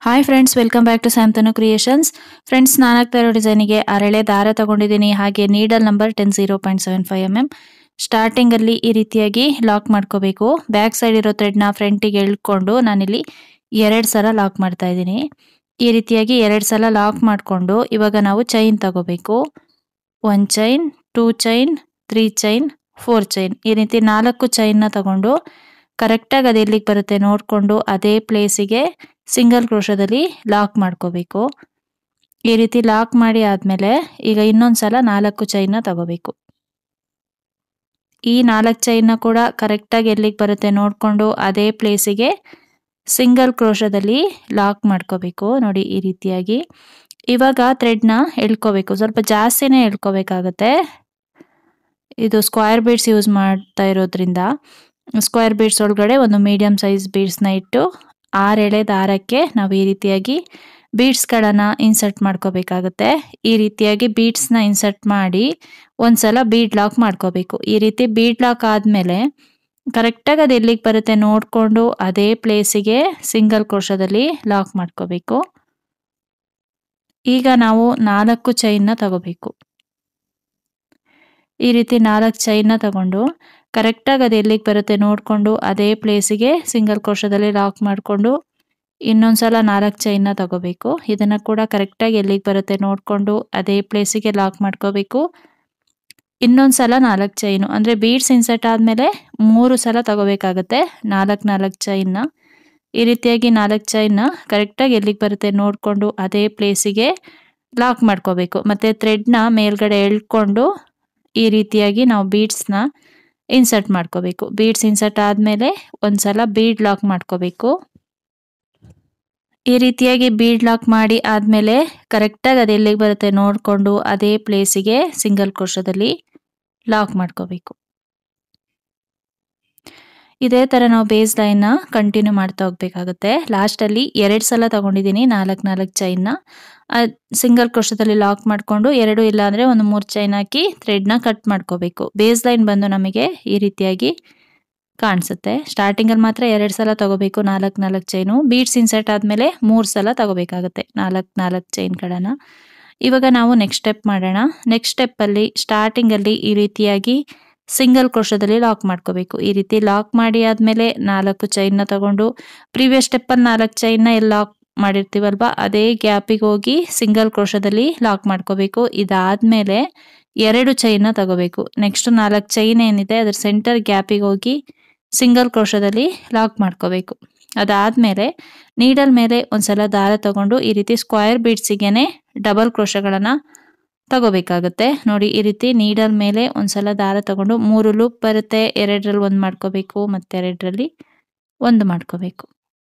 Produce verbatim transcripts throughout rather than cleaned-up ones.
Hi friends, welcome back to Santanu creations. Friends, ನಾನು ಹಾಕ್ತಾ ಇರೋ ಡಿಸೈನಿಗೆ ಅರಳೆ ದಾರ ತಗೊಂಡಿದ್ದೀನಿ. ಹಾಗೆ needle number ten zero point seven five M M. ಸ್ಟಾರ್ಟಿಂಗಲ್ಲಿ ಈ ರೀತಿಯಾಗಿ ಲಾಕ್ ಮಾಡ್ಕೋಬೇಕು. ಬ್ಯಾಕ್ ಸೈಡ್ ಇರೋ ಥ್ರೆಡ್ನ ಫ್ರಂಟಿಗೆ ಎಳ್ಕೊಂಡು ನಾನಿಲ್ಲಿ ಎರಡು ಸಲ ಲಾಕ್ ಮಾಡ್ತಾ ಇದ್ದೀನಿ. ಈ ರೀತಿಯಾಗಿ ಎರಡು ಸಲ ಲಾಕ್ ಮಾಡಿಕೊಂಡು ಇವಾಗ ನಾವು ಚೈನ್ ತಗೋಬೇಕು. One chain, two chain, three chain, four chain, ಈ ರೀತಿ ನಾಲ್ಕು ಚೈನ್ನ ತಗೊಂಡು ಕರೆಕ್ಟಾಗಿ ಅದು ಎಲ್ಲಿಗೆ ಬರುತ್ತೆ ನೋಡಿಕೊಂಡು ಅದೇ ಪ್ಲೇಸಿಗೆ ಸಿಂಗಲ್ ಕ್ರೋಶದಲ್ಲಿ ಲಾಕ್ ಮಾಡ್ಕೋಬೇಕು. ಈ ರೀತಿ ಲಾಕ್ ಮಾಡಿ ಆದಮೇಲೆ ಈಗ ಇನ್ನೊಂದು ಸಲ ನಾಲ್ಕು ಚೈನ್ನ ತಗೋಬೇಕು. ಈ ನಾಲ್ಕು ಚೈನ್ನ ಕೂಡ ಕರೆಕ್ಟಾಗಿ ಎಲ್ಲಿಗೆ ಬರುತ್ತೆ ನೋಡಿಕೊಂಡು ಅದೇ ಪ್ಲೇಸಿಗೆ ಸಿಂಗಲ್ ಕ್ರೋಶದಲ್ಲಿ ಲಾಕ್ ಮಾಡ್ಕೋಬೇಕು. ನೋಡಿ ಈ ರೀತಿಯಾಗಿ. ಇವಾಗ ಥ್ರೆಡ್ನ ಎಳ್ಕೋಬೇಕು. ಸ್ವಲ್ಪ ಜಾಸ್ತಿನೇ ಎಳ್ಕೋಬೇಕಾಗತ್ತೆ. ಇದು ಸ್ಕ್ವೇರ್ ಬೀಡ್ಸ್ ಯೂಸ್ ಮಾಡ್ತಾ ಇರೋದ್ರಿಂದ ಸ್ಕ್ವೇರ್ ಬೀಡ್ಸ್ ಒಳಗಡೆ ಒಂದು ಮೀಡಿಯಂ ಸೈಜ್ ಬೀಡ್ಸ್ನ ಇಟ್ಟು ಆರು ಎಳೆ ದಾರಕ್ಕೆ ನಾವು ಈ ರೀತಿಯಾಗಿ ಬೀಡ್ಸ್ಗಳನ್ನು ಇನ್ಸರ್ಟ್ ಮಾಡ್ಕೋಬೇಕಾಗುತ್ತೆ. ಈ ರೀತಿಯಾಗಿ ಬೀಡ್ಸ್ನ ಇನ್ಸರ್ಟ್ ಮಾಡಿ ಒಂದ್ಸಲ ಬೀಡ್ ಲಾಕ್ ಮಾಡ್ಕೋಬೇಕು. ಈ ರೀತಿ ಬೀಡ್ ಲಾಕ್ ಆದಮೇಲೆ ಕರೆಕ್ಟಾಗಿ ಅದು ಎಲ್ಲಿಗೆ ಬರುತ್ತೆ ನೋಡಿಕೊಂಡು ಅದೇ ಪ್ಲೇಸಿಗೆ ಸಿಂಗಲ್ ಕ್ರೋಶದಲ್ಲಿ ಲಾಕ್ ಮಾಡ್ಕೋಬೇಕು. ಈಗ ನಾವು ನಾಲ್ಕು ಚೈನ್ನ ತಗೋಬೇಕು. ಈ ರೀತಿ ನಾಲ್ಕು ಚೈನ್ನ ತಗೊಂಡು ಕರೆಕ್ಟಾಗಿ ಅದು ಎಲ್ಲಿಗೆ ಬರುತ್ತೆ ನೋಡಿಕೊಂಡು ಅದೇ ಪ್ಲೇಸಿಗೆ ಸಿಂಗಲ್ ಕ್ರೋಶದಲ್ಲಿ ಲಾಕ್ ಮಾಡಿಕೊಂಡು ಇನ್ನೊಂದು ಸಲ ನಾಲ್ಕು ಚೈನ್ನ ತಗೋಬೇಕು. ಇದನ್ನು ಕೂಡ ಕರೆಕ್ಟಾಗಿ ಎಲ್ಲಿಗೆ ಬರುತ್ತೆ ನೋಡಿಕೊಂಡು ಅದೇ ಪ್ಲೇಸಿಗೆ ಲಾಕ್ ಮಾಡ್ಕೋಬೇಕು. ಇನ್ನೊಂದು ಸಲ ನಾಲ್ಕು ಚೈನು ಅಂದರೆ ಬೀಡ್ಸ್ ಇನ್ಸರ್ಟ್ ಆದಮೇಲೆ ಮೂರು ಸಲ ತಗೋಬೇಕಾಗತ್ತೆ ನಾಲ್ಕು ನಾಲ್ಕು ಚೈನ್ನ. ಈ ರೀತಿಯಾಗಿ ನಾಲ್ಕು ಚೈನ್ನ ಕರೆಕ್ಟಾಗಿ ಎಲ್ಲಿಗೆ ಬರುತ್ತೆ ನೋಡಿಕೊಂಡು ಅದೇ ಪ್ಲೇಸಿಗೆ ಲಾಕ್ ಮಾಡ್ಕೋಬೇಕು. ಮತ್ತು ಥ್ರೆಡ್ನ ಮೇಲ್ಗಡೆ ಎಳ್ಕೊಂಡು ಈ ರೀತಿಯಾಗಿ ನಾವು ಬೀಡ್ಸ್ನ ಇನ್ಸರ್ಟ್ ಮಾಡ್ಕೋಬೇಕು. ಬೀಡ್ಸ್ ಇನ್ಸರ್ಟ್ ಆದಮೇಲೆ ಒಂದ್ಸಲ ಬೀಡ್ ಲಾಕ್ ಮಾಡ್ಕೋಬೇಕು. ಈ ರೀತಿಯಾಗಿ ಬೀಡ್ ಲಾಕ್ ಮಾಡಿ ಆದಮೇಲೆ ಕರೆಕ್ಟಾಗಿ ಅದು ಎಲ್ಲಿಗೆ ಬರುತ್ತೆ ನೋಡಿಕೊಂಡು ಅದೇ ಪ್ಲೇಸಿಗೆ ಸಿಂಗಲ್ ಕ್ರೋಶದಲ್ಲಿ ಲಾಕ್ ಮಾಡ್ಕೋಬೇಕು. ಇದೇ ಥರ ನಾವು ಬೇಸ್ ಲೈನ್ನ ಕಂಟಿನ್ಯೂ ಮಾಡ್ತಾ ಹೋಗ್ಬೇಕಾಗುತ್ತೆ. ಲಾಸ್ಟಲ್ಲಿ ಎರಡು ಸಲ ತಗೊಂಡಿದ್ದೀನಿ ನಾಲ್ಕು ನಾಲ್ಕು ಚೈನ್ನ. ಸಿಂಗಲ್ ಕ್ರೋಶದಲ್ಲಿ ಲಾಕ್ ಮಾಡಿಕೊಂಡು ಎರಡು ಇಲ್ಲ ಅಂದರೆ ಒಂದು ಮೂರು ಚೈನ್ ಹಾಕಿ ಥ್ರೆಡ್ನ ಕಟ್ ಮಾಡ್ಕೋಬೇಕು. ಬೇಸ್ ಲೈನ್ ಬಂದು ನಮಗೆ ಈ ರೀತಿಯಾಗಿ ಕಾಣಿಸುತ್ತೆ. ಸ್ಟಾರ್ಟಿಂಗಲ್ಲಿ ಮಾತ್ರ ಎರಡು ಸಲ ತಗೋಬೇಕು ನಾಲ್ಕು ನಾಲ್ಕು ಚೈನು. ಬೀಡ್ಸ್ ಇನ್ಸರ್ಟ್ ಆದಮೇಲೆ ಮೂರು ಸಲ ತಗೋಬೇಕಾಗುತ್ತೆ ನಾಲ್ಕು ನಾಲ್ಕು ಚೈನ್ಗಳನ್ನು. ಇವಾಗ ನಾವು ನೆಕ್ಸ್ಟ್ ಸ್ಟೆಪ್ ಮಾಡೋಣ. ನೆಕ್ಸ್ಟ್ ಸ್ಟೆಪ್ಪಲ್ಲಿ ಸ್ಟಾರ್ಟಿಂಗಲ್ಲಿ ಈ ರೀತಿಯಾಗಿ ಸಿಂಗಲ್ ಕ್ರೋಶದಲ್ಲಿ ಲಾಕ್ ಮಾಡ್ಕೋಬೇಕು. ಈ ರೀತಿ ಲಾಕ್ ಮಾಡಿ ಆದಮೇಲೆ ನಾಲ್ಕು ಚೈನ್ನ ತಗೊಂಡು ಪ್ರೀವಿಯಸ್ ಸ್ಟೆಪ್ಪಲ್ಲಿ ನಾಲ್ಕು ಚೈನ್ನ ಎಲ್ಲಿ ಲಾಕ್ ಮಾಡಿರ್ತೀವಲ್ವ ಅದೇ ಗ್ಯಾಪಿಗೆ ಹೋಗಿ ಸಿಂಗಲ್ ಕ್ರೋಶದಲ್ಲಿ ಲಾಕ್ ಮಾಡ್ಕೋಬೇಕು. ಇದಾದಮೇಲೆ ಎರಡು ಚೈನ್ನ ತಗೋಬೇಕು. ನೆಕ್ಸ್ಟ್ ನಾಲ್ಕು ಚೈನ್ ಏನಿದೆ ಅದರ ಸೆಂಟರ್ ಗ್ಯಾಪಿಗೆ ಹೋಗಿ ಸಿಂಗಲ್ ಕ್ರೋಶದಲ್ಲಿ ಲಾಕ್ ಮಾಡ್ಕೋಬೇಕು. ಅದಾದಮೇಲೆ ನೀಡಲ್ ಮೇಲೆ ಒಂದ್ಸಲ ದಾರ ತಗೊಂಡು ಈ ರೀತಿ ಸ್ಕ್ವೇರ್ ಬೀಡ್ಸಿಗೆನೆ ಡಬಲ್ ಕ್ರೋಶಗಳನ್ನು ತಗೋಬೇಕಾಗುತ್ತೆ. ನೋಡಿ ಈ ರೀತಿ ನೀಡಲ್ ಮೇಲೆ ಒಂದ್ಸಲ ದಾರ ತಗೊಂಡು ಮೂರು ಲೂಪ್ ಬರುತ್ತೆ. ಎರಡರಲ್ಲಿ ಒಂದು ಮಾಡ್ಕೋಬೇಕು ಮತ್ತು ಎರಡರಲ್ಲಿ ಒಂದು ಮಾಡ್ಕೋಬೇಕು.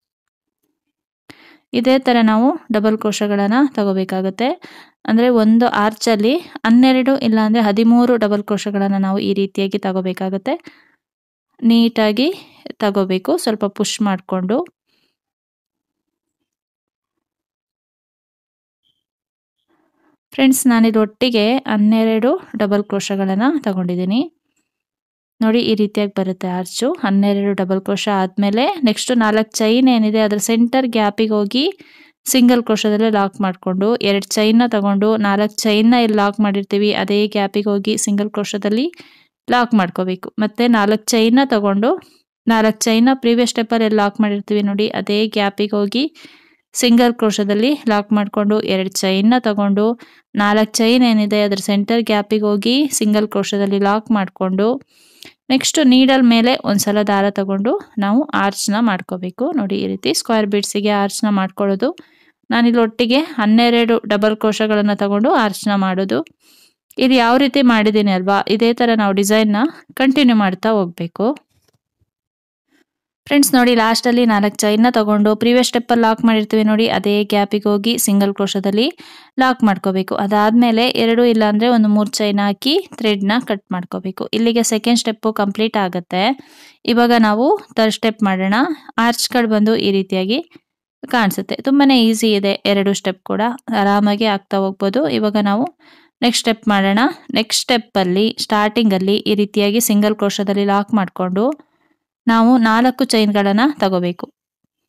ಇದೇ ಥರ ನಾವು ಡಬಲ್ ಕ್ರೋಶಗಳನ್ನು ತಗೋಬೇಕಾಗುತ್ತೆ. ಅಂದರೆ ಒಂದು ಆರ್ಚಲ್ಲಿ ಹನ್ನೆರಡು ಇಲ್ಲ ಅಂದರೆ ಹದಿಮೂರು ಡಬಲ್ ಕ್ರೋಶಗಳನ್ನು ನಾವು ಈ ರೀತಿಯಾಗಿ ತಗೋಬೇಕಾಗುತ್ತೆ. ನೀಟಾಗಿ ತಗೋಬೇಕು ಸ್ವಲ್ಪ ಪುಷ್ ಮಾಡಿಕೊಂಡು. ಫ್ರೆಂಡ್ಸ್, ನಾನಿದು ಒಟ್ಟಿಗೆ ಹನ್ನೆರಡು ಡಬಲ್ ಕ್ರೋಶಗಳನ್ನು ತಗೊಂಡಿದ್ದೀನಿ. ನೋಡಿ ಈ ರೀತಿಯಾಗಿ ಬರುತ್ತೆ ಆರ್ಚು. ಹನ್ನೆರಡು ಡಬಲ್ ಕ್ರೋಶ ಆದಮೇಲೆ ನೆಕ್ಸ್ಟ್ ನಾಲ್ಕು ಚೈನ್ ಏನಿದೆ ಅದರ ಸೆಂಟರ್ ಗ್ಯಾಪಿಗೆ ಹೋಗಿ ಸಿಂಗಲ್ ಕ್ರೋಶದಲ್ಲೇ ಲಾಕ್ ಮಾಡಿಕೊಂಡು ಎರಡು ಚೈನ್ನ ತಗೊಂಡು ನಾಲ್ಕು ಚೈನ್ನ ಇಲ್ಲಿ ಲಾಕ್ ಮಾಡಿರ್ತೀವಿ ಅದೇ ಗ್ಯಾಪಿಗೆ ಹೋಗಿ ಸಿಂಗಲ್ ಕ್ರೋಶದಲ್ಲಿ ಲಾಕ್ ಮಾಡ್ಕೋಬೇಕು. ಮತ್ತು ನಾಲ್ಕು ಚೈನ್ನ ತಗೊಂಡು ನಾಲ್ಕು ಚೈನ್ನ ಪ್ರೀವಿಯಸ್ ಸ್ಟೆಪ್ಪಲ್ಲಿ ಎಲ್ಲಿ ಲಾಕ್ ಮಾಡಿರ್ತೀವಿ ನೋಡಿ ಅದೇ ಗ್ಯಾಪಿಗೆ ಹೋಗಿ ಸಿಂಗಲ್ ಕ್ರೋಶದಲ್ಲಿ ಲಾಕ್ ಮಾಡಿಕೊಂಡು ಎರಡು ಚೈನ್ನ ತಗೊಂಡು ನಾಲ್ಕು ಚೈನ್ ಏನಿದೆ ಅದರ ಸೆಂಟರ್ ಗ್ಯಾಪಿಗೆ ಹೋಗಿ ಸಿಂಗಲ್ ಕ್ರೋಶದಲ್ಲಿ ಲಾಕ್ ಮಾಡಿಕೊಂಡು ನೆಕ್ಸ್ಟ್ ನೀಡಲ್ ಮೇಲೆ ಒಂದ್ಸಲ ದಾರ ತಗೊಂಡು ನಾವು ಆರ್ಚ್ನ ಮಾಡ್ಕೋಬೇಕು. ನೋಡಿ ಈ ರೀತಿ ಸ್ಕ್ವೇರ್ ಬೀಡ್ಸಿಗೆ ಆರ್ಚ್ನ ಮಾಡ್ಕೊಳ್ಳೋದು. ನಾನಿಲ್ಲಿ ಒಟ್ಟಿಗೆ ಹನ್ನೆರಡು ಡಬಲ್ ಕ್ರೋಶಗಳನ್ನು ತಗೊಂಡು ಆರ್ಚ್ನ ಮಾಡೋದು. ಇದು ಯಾವ ರೀತಿ ಮಾಡಿದ್ದೀನಿ ಅಲ್ವಾ ಇದೇ ಥರ ನಾವು ಡಿಸೈನ್ನ ಕಂಟಿನ್ಯೂ ಮಾಡ್ತಾ ಹೋಗಬೇಕು. ಫ್ರೆಂಡ್ಸ್, ನೋಡಿ ಲಾಸ್ಟಲ್ಲಿ ನಾಲ್ಕು ಚೈನ್ನ ತಗೊಂಡು ಪ್ರೀವಿಯಸ್ ಸ್ಟೆಪ್ಪಲ್ಲಿ ಲಾಕ್ ಮಾಡಿರ್ತೀವಿ ನೋಡಿ ಅದೇ ಗ್ಯಾಪಿಗೆ ಹೋಗಿ ಸಿಂಗಲ್ ಕ್ರೋಶದಲ್ಲಿ ಲಾಕ್ ಮಾಡ್ಕೋಬೇಕು. ಅದಾದಮೇಲೆ ಎರಡು ಇಲ್ಲ ಅಂದರೆ ಒಂದು ಮೂರು ಚೈನ್ ಹಾಕಿ ಥ್ರೆಡ್ನ ಕಟ್ ಮಾಡ್ಕೋಬೇಕು. ಇಲ್ಲಿಗೆ ಸೆಕೆಂಡ್ ಸ್ಟೆಪ್ಪು ಕಂಪ್ಲೀಟ್ ಆಗುತ್ತೆ. ಇವಾಗ ನಾವು ಥರ್ಡ್ ಸ್ಟೆಪ್ ಮಾಡೋಣ. ಆರ್ಚ್ಗಳು ಬಂದು ಈ ರೀತಿಯಾಗಿ ಕಾಣಿಸುತ್ತೆ. ತುಂಬಾ ಈಸಿ ಇದೆ. ಎರಡು ಸ್ಟೆಪ್ ಕೂಡ ಆರಾಮಾಗಿ ಆಗ್ತಾ ಹೋಗ್ಬೋದು. ಇವಾಗ ನಾವು ನೆಕ್ಸ್ಟ್ ಸ್ಟೆಪ್ ಮಾಡೋಣ. ನೆಕ್ಸ್ಟ್ ಸ್ಟೆಪ್ಪಲ್ಲಿ ಸ್ಟಾರ್ಟಿಂಗಲ್ಲಿ ಈ ರೀತಿಯಾಗಿ ಸಿಂಗಲ್ ಕ್ರೋಶದಲ್ಲಿ ಲಾಕ್ ಮಾಡಿಕೊಂಡು ನಾವು ನಾಲ್ಕು ಚೈನ್ಗಳನ್ನು ತಗೋಬೇಕು.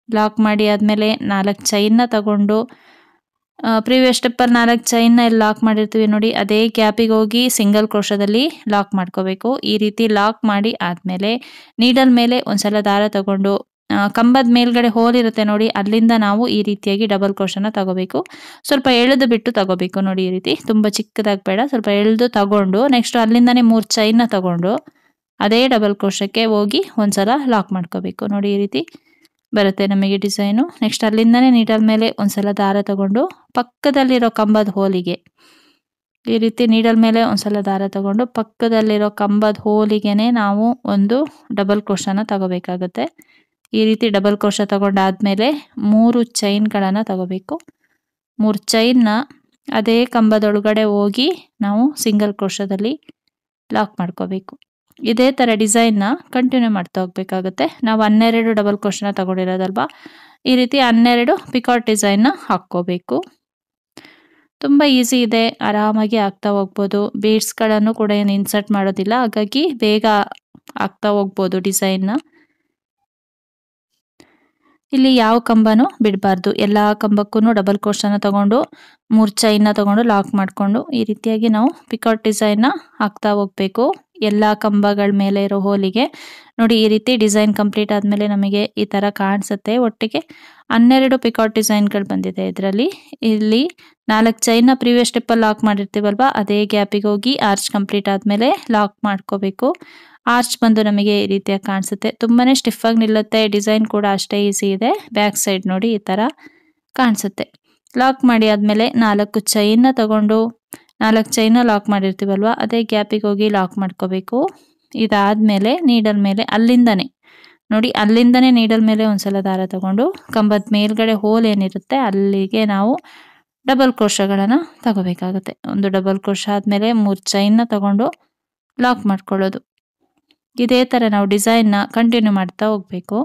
ಲಾಕ್ ಮಾಡಿ ಆದಮೇಲೆ ನಾಲ್ಕು ಚೈನ್ನ ತಗೊಂಡು ಪ್ರೀವಿಯಸ್ ಸ್ಟೆಪ್ಪಲ್ಲಿ ನಾಲ್ಕು ಚೈನ್ನ ಇಲ್ಲಿ ಲಾಕ್ ಮಾಡಿರ್ತೀವಿ ನೋಡಿ, ಅದೇ ಗ್ಯಾಪಿಗೆ ಹೋಗಿ ಸಿಂಗಲ್ ಕ್ರೋಶದಲ್ಲಿ ಲಾಕ್ ಮಾಡ್ಕೋಬೇಕು. ಈ ರೀತಿ ಲಾಕ್ ಮಾಡಿ ಆದಮೇಲೆ ನೀಡಲ್ ಮೇಲೆ ಒಂದ್ಸಲ ದಾರ ತಗೊಂಡು ಕಂಬದ ಮೇಲ್ಗಡೆ ಹೋಲ್ ಇರುತ್ತೆ ನೋಡಿ, ಅಲ್ಲಿಂದ ನಾವು ಈ ರೀತಿಯಾಗಿ ಡಬಲ್ ಕ್ರೋಶನ ತಗೋಬೇಕು. ಸ್ವಲ್ಪ ಎಳೆದು ಬಿಟ್ಟು ತಗೋಬೇಕು ನೋಡಿ, ಈ ರೀತಿ ತುಂಬ ಚಿಕ್ಕದಾಗಿ ಬೇಡ, ಸ್ವಲ್ಪ ಎಳೆದು ತಗೊಂಡು ನೆಕ್ಸ್ಟ್ ಅಲ್ಲಿಂದನೇ ಮೂರು ಚೈನ್ನ ತಗೊಂಡು ಅದೇ ಡಬಲ್ ಕ್ರೋಶಕ್ಕೆ ಹೋಗಿ ಒಂದ್ಸಲ ಲಾಕ್ ಮಾಡ್ಕೋಬೇಕು ನೋಡಿ. ಈ ರೀತಿ ಬರುತ್ತೆ ನಮಗೆ ಡಿಸೈನು. ನೆಕ್ಸ್ಟ್ ಅಲ್ಲಿಂದನೇ ನೀಡಲ್ ಮೇಲೆ ಒಂದ್ಸಲ ದಾರ ತಗೊಂಡು ಪಕ್ಕದಲ್ಲಿರೋ ಕಂಬದ ಹೋಲಿಗೆ ಈ ರೀತಿ ನೀಡಲ್ ಮೇಲೆ ಒಂದ್ಸಲ ದಾರ ತಗೊಂಡು ಪಕ್ಕದಲ್ಲಿರೋ ಕಂಬದ ಹೋಲಿಗೆನೆ ನಾವು ಒಂದು ಡಬಲ್ ಕ್ರೋಶನ ತಗೋಬೇಕಾಗುತ್ತೆ. ಈ ರೀತಿ ಡಬಲ್ ಕ್ರೋಶ ತಗೊಂಡಾದ್ಮೇಲೆ ಮೂರು ಚೈನ್ಗಳನ್ನು ತಗೋಬೇಕು. ಮೂರು ಚೈನ್ನ ಅದೇ ಕಂಬದೊಳಗಡೆ ಹೋಗಿ ನಾವು ಸಿಂಗಲ್ ಕ್ರೋಶದಲ್ಲಿ ಲಾಕ್ ಮಾಡ್ಕೋಬೇಕು. ಇದೇ ಥರ ಡಿಸೈನ್ನ ಕಂಟಿನ್ಯೂ ಮಾಡ್ತಾ ಹೋಗ್ಬೇಕಾಗುತ್ತೆ. ನಾವು ಹನ್ನೆರಡು ಡಬಲ್ ಕ್ರೋಶನ ತಗೊಂಡಿರೋದಲ್ವಾ, ಈ ರೀತಿ ಹನ್ನೆರಡು ಪಿಕಾಟ್ ಡಿಸೈನ್ನ ಹಾಕ್ಕೋಬೇಕು. ತುಂಬ ಈಸಿ ಇದೆ, ಆರಾಮಾಗಿ ಆಗ್ತಾ ಹೋಗ್ಬೋದು. ಬೀಡ್ಸ್ಗಳನ್ನು ಕೂಡ ಏನು ಇನ್ಸರ್ಟ್ ಮಾಡೋದಿಲ್ಲ, ಹಾಗಾಗಿ ಬೇಗ ಆಗ್ತಾ ಹೋಗ್ಬೋದು ಡಿಸೈನ್ನ. ಇಲ್ಲಿ ಯಾವ ಕಂಬನೂ ಬಿಡಬಾರ್ದು, ಎಲ್ಲ ಕಂಬಕ್ಕೂ ಡಬಲ್ ಕ್ರೋಶನ ತಗೊಂಡು ಮೂರು ಚೈನ್ನ ತಗೊಂಡು ಲಾಕ್ ಮಾಡಿಕೊಂಡು ಈ ರೀತಿಯಾಗಿ ನಾವು ಪಿಕಾಟ್ ಡಿಸೈನ್ನ ಹಾಕ್ತಾ ಹೋಗ್ಬೇಕು ಎಲ್ಲ ಕಂಬಗಳ ಮೇಲೆ ಇರೋ ಹೋಲಿಗೆ. ನೋಡಿ ಈ ರೀತಿ ಡಿಸೈನ್ ಕಂಪ್ಲೀಟ್ ಆದಮೇಲೆ ನಮಗೆ ಈ ಥರ ಕಾಣಿಸುತ್ತೆ. ಒಟ್ಟಿಗೆ ಹನ್ನೆರಡು ಪಿಕಾಟ್ ಡಿಸೈನ್ಗಳು ಬಂದಿದೆ ಇದರಲ್ಲಿ. ಇಲ್ಲಿ ನಾಲ್ಕು ಚೈನ್ನ ಪ್ರೀವಿಯಸ್ ಸ್ಟೆಪ್ಪಲ್ಲಿ ಲಾಕ್ ಮಾಡಿರ್ತೀವಲ್ವ, ಅದೇ ಗ್ಯಾಪಿಗೆ ಹೋಗಿ ಆರ್ಚ್ ಕಂಪ್ಲೀಟ್ ಆದಮೇಲೆ ಲಾಕ್ ಮಾಡ್ಕೋಬೇಕು. ಆರ್ಚ್ ಬಂದು ನಮಗೆ ಈ ರೀತಿಯಾಗಿ ಕಾಣಿಸುತ್ತೆ, ತುಂಬಾ ಸ್ಟಿಫಾಗಿ ನಿಲ್ಲುತ್ತೆ. ಡಿಸೈನ್ ಕೂಡ ಅಷ್ಟೇ ಈಸಿ ಇದೆ. ಬ್ಯಾಕ್ ಸೈಡ್ ನೋಡಿ ಈ ಥರ ಕಾಣಿಸುತ್ತೆ. ಲಾಕ್ ಮಾಡಿ ಆದಮೇಲೆ ನಾಲ್ಕು ಚೈನ್ನ ತಗೊಂಡು ನಾಲ್ಕು ಚೈನ್ನ ಲಾಕ್ ಮಾಡಿರ್ತೀವಲ್ವ, ಅದೇ ಗ್ಯಾಪಿಗೆ ಹೋಗಿ ಲಾಕ್ ಮಾಡ್ಕೋಬೇಕು. ಇದಾದಮೇಲೆ ನೀಡಲ್ ಮೇಲೆ ಅಲ್ಲಿಂದನೇ ನೋಡಿ, ಅಲ್ಲಿಂದನೇ ನೀಡಲ್ ಮೇಲೆ ಒಂದ್ಸಲ ದಾರ ತಗೊಂಡು ಕಂಬದ ಮೇಲ್ಗಡೆ ಹೋಲ್ ಏನಿರುತ್ತೆ ಅಲ್ಲಿಗೆ ನಾವು ಡಬಲ್ ಕ್ರೋಶಗಳನ್ನು ತಗೋಬೇಕಾಗುತ್ತೆ. ಒಂದು ಡಬಲ್ ಕ್ರೋಶ ಆದಮೇಲೆ ಮೂರು ಚೈನ್ನ ತಗೊಂಡು ಲಾಕ್ ಮಾಡ್ಕೊಳ್ಳೋದು. ಇದೇ ಥರ ನಾವು ಡಿಸೈನ್ನ ಕಂಟಿನ್ಯೂ ಮಾಡ್ತಾ ಹೋಗಬೇಕು.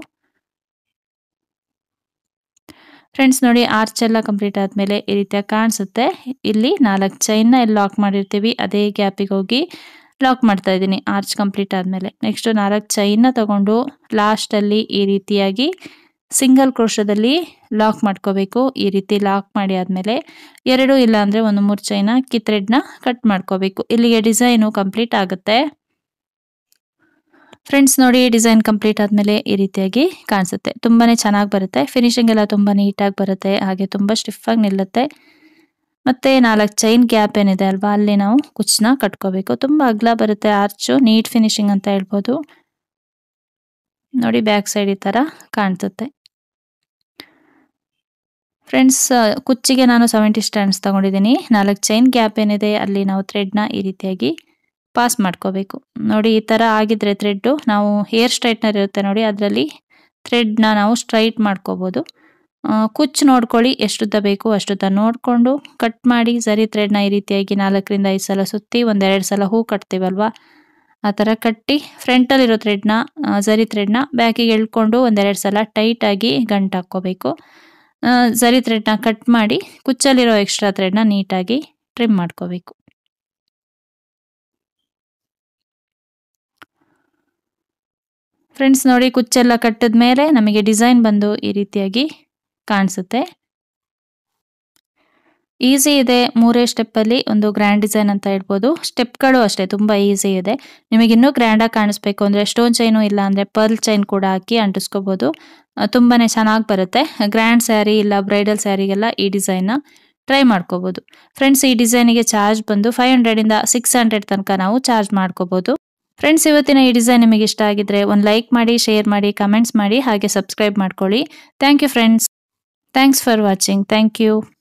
ಫ್ರೆಂಡ್ಸ್ ನೋಡಿ, ಆರ್ಚ್ ಎಲ್ಲ ಕಂಪ್ಲೀಟ್ ಆದಮೇಲೆ ಈ ರೀತಿಯಾಗಿ ಕಾಣಿಸುತ್ತೆ. ಇಲ್ಲಿ ನಾಲ್ಕು ಚೈನ್ನ ಇಲ್ಲಿ ಲಾಕ್ ಮಾಡಿರ್ತೀವಿ, ಅದೇ ಗ್ಯಾಪಿಗೆ ಹೋಗಿ ಲಾಕ್ ಮಾಡ್ತಾ ಇದ್ದೀನಿ ಆರ್ಚ್ ಕಂಪ್ಲೀಟ್ ಆದಮೇಲೆ. ನೆಕ್ಸ್ಟ್ ನಾಲ್ಕು ಚೈನ್ನ ತಗೊಂಡು ಲಾಸ್ಟಲ್ಲಿ ಈ ರೀತಿಯಾಗಿ ಸಿಂಗಲ್ ಕ್ರೋಶದಲ್ಲಿ ಲಾಕ್ ಮಾಡ್ಕೋಬೇಕು. ಈ ರೀತಿ ಲಾಕ್ ಮಾಡಿ ಆದಮೇಲೆ ಎರಡು ಇಲ್ಲ ಅಂದರೆ ಒಂದು ಮೂರು ಚೈನ್ನ ಅಕ್ಕಿ ಥ್ರೆಡ್ನ ಕಟ್ ಮಾಡ್ಕೋಬೇಕು. ಇಲ್ಲಿಗೆ ಡಿಸೈನು ಕಂಪ್ಲೀಟ್ ಆಗುತ್ತೆ. ಫ್ರೆಂಡ್ಸ್ ನೋಡಿ, ಡಿಸೈನ್ ಕಂಪ್ಲೀಟ್ ಆದಮೇಲೆ ಈ ರೀತಿಯಾಗಿ ಕಾಣಿಸುತ್ತೆ. ತುಂಬಾ ಚೆನ್ನಾಗಿ ಬರುತ್ತೆ, ಫಿನಿಶಿಂಗ್ ಎಲ್ಲ ತುಂಬ ನೀಟಾಗಿ ಬರುತ್ತೆ, ಹಾಗೆ ತುಂಬ ಸ್ಟಿಫಾಗಿ ನಿಲ್ಲುತ್ತೆ. ಮತ್ತು ನಾಲ್ಕು ಚೈನ್ ಗ್ಯಾಪ್ ಏನಿದೆ ಅಲ್ವಾ, ಅಲ್ಲಿ ನಾವು ಕುಚ್ಚನ್ನ ಕಟ್ಕೋಬೇಕು. ತುಂಬ ಅಗಲ ಬರುತ್ತೆ ಆರ್ಚು, ನೀಟ್ ಫಿನಿಶಿಂಗ್ ಅಂತ ಹೇಳ್ಬೋದು. ನೋಡಿ ಬ್ಯಾಕ್ ಸೈಡ್ ಈ ಥರ ಕಾಣಿಸುತ್ತೆ. ಫ್ರೆಂಡ್ಸ್ ಕುಚ್ಚಿಗೆ ನಾನು ಸೆವೆಂಟಿ ಸ್ಟ್ಯಾಂಡ್ಸ್ ತಗೊಂಡಿದ್ದೀನಿ. ನಾಲ್ಕು ಚೈನ್ ಗ್ಯಾಪ್ ಏನಿದೆ ಅಲ್ಲಿ ನಾವು ಥ್ರೆಡ್ನ ಈ ರೀತಿಯಾಗಿ ಪಾಸ್ ಮಾಡ್ಕೋಬೇಕು. ನೋಡಿ ಈ ಥರ ಆಗಿದ್ರೆ ಥ್ರೆಡ್ಡು, ನಾವು ಹೇರ್ ಸ್ಟ್ರೈಟ್ನರ್ ಇರುತ್ತೆ ನೋಡಿ, ಅದರಲ್ಲಿ ಥ್ರೆಡ್ನ ನಾವು ಸ್ಟ್ರೈಟ್ ಮಾಡ್ಕೋಬೋದು. ಕುಚ್ಚು ನೋಡ್ಕೊಳ್ಳಿ, ಎಷ್ಟುದ್ದ ಬೇಕು ಅಷ್ಟುದ್ದ ನೋಡಿಕೊಂಡು ಕಟ್ ಮಾಡಿ ಸರಿ ಥ್ರೆಡ್ನ ಈ ರೀತಿಯಾಗಿ ನಾಲ್ಕರಿಂದ ಐದು ಸಲ ಸುತ್ತಿ ಒಂದೆರಡು ಸಲ ಹೂ ಕಟ್ತೀವಲ್ವ, ಆ ಥರ ಕಟ್ಟಿ ಫ್ರಂಟಲ್ಲಿರೋ ಥ್ರೆಡ್ನ ಸರಿ ಥ್ರೆಡ್ನ ಬ್ಯಾಕಿಗೆ ಎಳ್ಕೊಂಡು ಒಂದೆರಡು ಸಲ ಟೈಟಾಗಿ ಗಂಟು ಹಾಕ್ಕೋಬೇಕು. ಸರಿ ಥ್ರೆಡ್ನ ಕಟ್ ಮಾಡಿ ಕುಚ್ಚಲ್ಲಿರೋ ಎಕ್ಸ್ಟ್ರಾ ಥ್ರೆಡ್ನ ನೀಟಾಗಿ ಟ್ರಿಮ್ ಮಾಡ್ಕೋಬೇಕು. ಫ್ರೆಂಡ್ಸ್ ನೋಡಿ, ಕುಚ್ಚೆಲ್ಲ ಕಟ್ಟಿದ ಮೇಲೆ ನಮಗೆ ಡಿಸೈನ್ ಬಂದು ಈ ರೀತಿಯಾಗಿ ಕಾಣಿಸುತ್ತೆ. ಈಸಿ ಇದೆ, ಮೂರೇ ಸ್ಟೆಪ್ಪಲ್ಲಿ ಒಂದು ಗ್ರ್ಯಾಂಡ್ ಡಿಸೈನ್ ಅಂತ ಹೇಳ್ಬೋದು. ಸ್ಟೆಪ್ಗಳು ಅಷ್ಟೇ ತುಂಬ ಈಸಿ ಇದೆ. ನಿಮಗೆ ಇನ್ನೂ ಗ್ರ್ಯಾಂಡಾಗಿ ಕಾಣಿಸ್ಬೇಕು ಅಂದರೆ ಸ್ಟೋನ್ ಚೈನು ಇಲ್ಲ ಅಂದರೆ ಪರ್ಲ್ ಚೈನ್ ಕೂಡ ಹಾಕಿ ಅಂಟಿಸ್ಕೋಬೋದು. ತುಂಬಾ ಚೆನ್ನಾಗಿ ಬರುತ್ತೆ. ಗ್ರ್ಯಾಂಡ್ ಸ್ಯಾರಿ ಇಲ್ಲ ಬ್ರೈಡಲ್ ಸ್ಯಾರಿಗೆಲ್ಲ ಈ ಡಿಸೈನ್ನ ಟ್ರೈ ಮಾಡ್ಕೋಬೋದು. ಫ್ರೆಂಡ್ಸ್ ಈ ಡಿಸೈನಿಗೆ ಚಾರ್ಜ್ ಬಂದು ಫೈವ್ ಹಂಡ್ರೆಡಿಂದ ಸಿಕ್ಸ್ ಹಂಡ್ರೆಡ್ ತನಕ ನಾವು ಚಾರ್ಜ್ ಮಾಡ್ಕೋಬೋದು. ಫ್ರೆಂಡ್ಸ್ ಇವತ್ತಿನ ಈ ಡಿಸೈನ್ ನಿಮಗೆ ಇಷ್ಟ ಆಗಿದ್ರೆ ಒಂದು ಲೈಕ್ ಮಾಡಿ, ಶೇರ್ ಮಾಡಿ, ಕಮೆಂಟ್ಸ್ ಮಾಡಿ, ಹಾಗೆ ಸಬ್ಸ್ಕ್ರೈಬ್ ಮಾಡ್ಕೊಳ್ಳಿ. Thank you friends. Thanks for watching. Thank you.